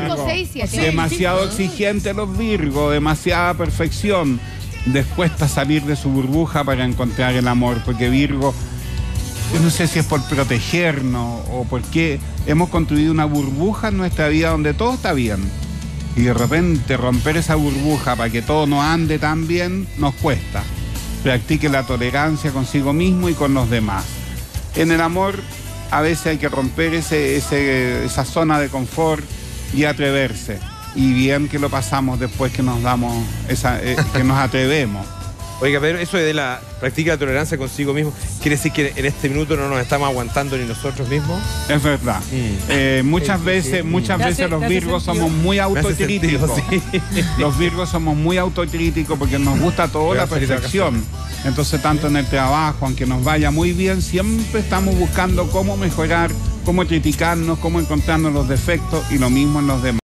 Virgo. 6, 7. Demasiado exigente los Virgos, demasiada perfección. Les cuesta salir de su burbuja para encontrar el amor, porque Virgo, yo no sé si es por protegernos o porque hemos construido una burbuja en nuestra vida donde todo está bien. Y de repente romper esa burbuja para que todo no ande tan bien, nos cuesta. Practique la tolerancia consigo mismo y con los demás. En el amor, a veces hay que romper esa zona de confort y atreverse. Y bien que lo pasamos después que nos damos que nos atrevemos. Oiga, pero eso de la practica la tolerancia consigo mismo, ¿quiere decir que en este minuto no nos estamos aguantando ni nosotros mismos? Es verdad. Muchas veces los Virgos somos muy autocríticos. Los Virgos somos muy autocríticos porque nos gusta toda la perfección. Entonces, tanto en el trabajo, aunque nos vaya muy bien, siempre estamos buscando cómo mejorar, cómo criticarnos, cómo encontrarnos los defectos y lo mismo en los demás.